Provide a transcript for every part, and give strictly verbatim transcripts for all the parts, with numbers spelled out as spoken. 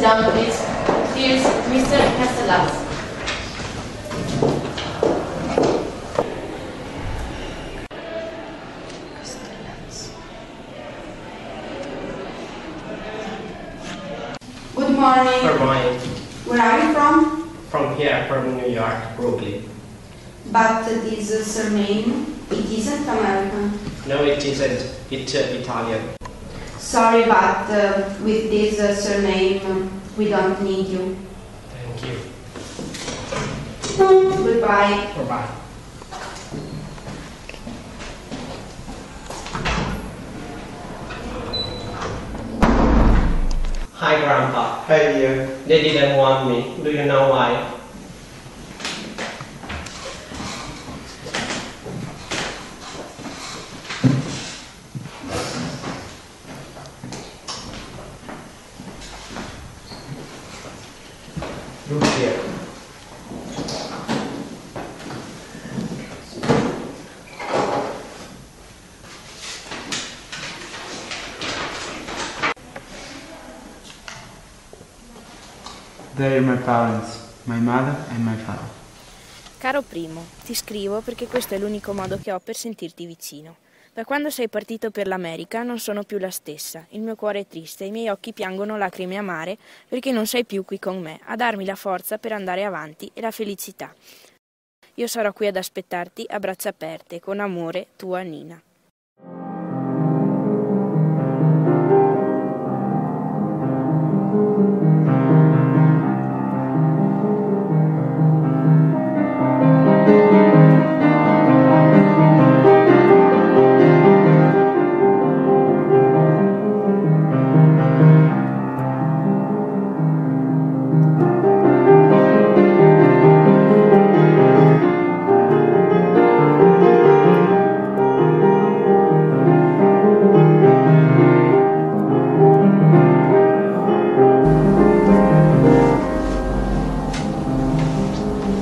down, please. Here's Mister Castellas. Good morning. Good morning. Where are you from? From here, from New York, Brooklyn. But this uh, surname, it isn't American. No, it isn't. It's uh, Italian. Sorry, but uh, with this uh, surname, we don't need you. Thank you. Goodbye. Bye-bye. Hi, Grandpa. Hi, dear. They didn't want me. Do you know why? Look here. They are my parents, my mother and my father. Caro primo, ti scrivo perché questo è l'unico modo che ho per sentirti vicino. Da quando sei partito per l'America non sono più la stessa, il mio cuore è triste, i miei occhi piangono lacrime amare perché non sei più qui con me, a darmi la forza per andare avanti e la felicità. Io sarò qui ad aspettarti a braccia aperte, con amore, tua Nina.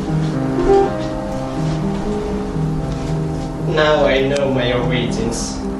Now I know my origins.